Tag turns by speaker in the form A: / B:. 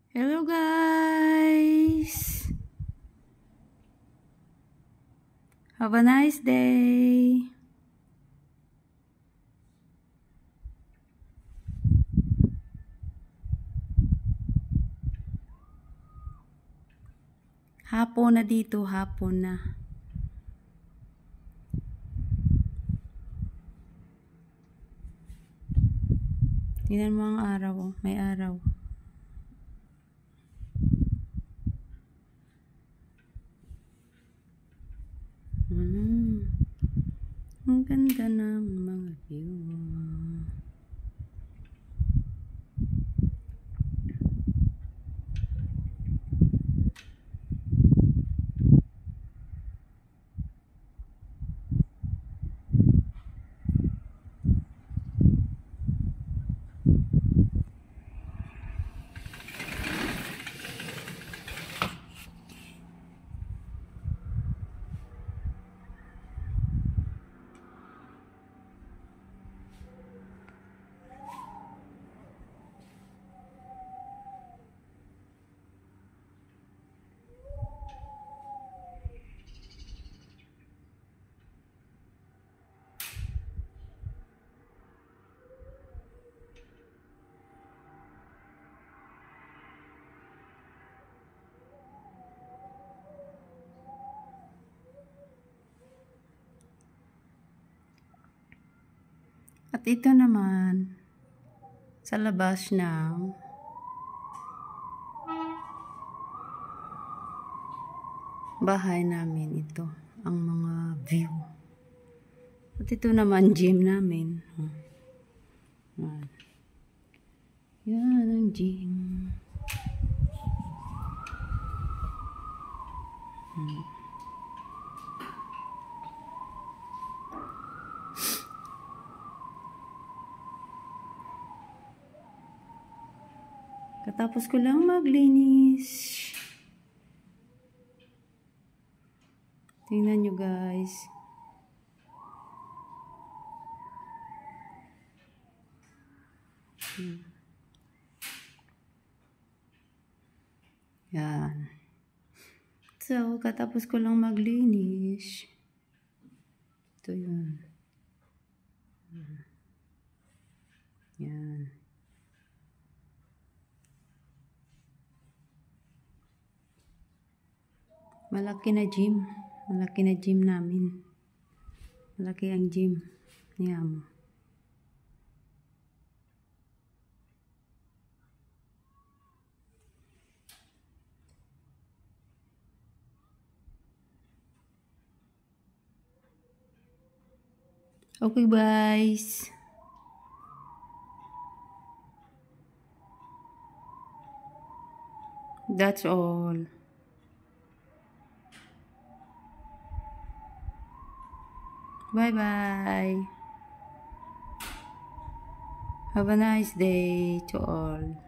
A: Hello guys! Have a nice day! Hapon na dito, hapon na. Tingnan mo ang araw, oh. May araw. Ang ganda ng mga view. At ito naman, sa labas ng bahay namin, ito ang mga view. At ito naman, gym namin. Yan ang gym. Katapos ko lang maglinis. Tingnan nyo guys. Yan. So, katapos ko lang maglinis. Ito yun. Yan. Malaki na gym. Malaki na gym namin. Malaki ang gym ni Amo. Okay guys. That's all. Bye-bye. Have a nice day to all.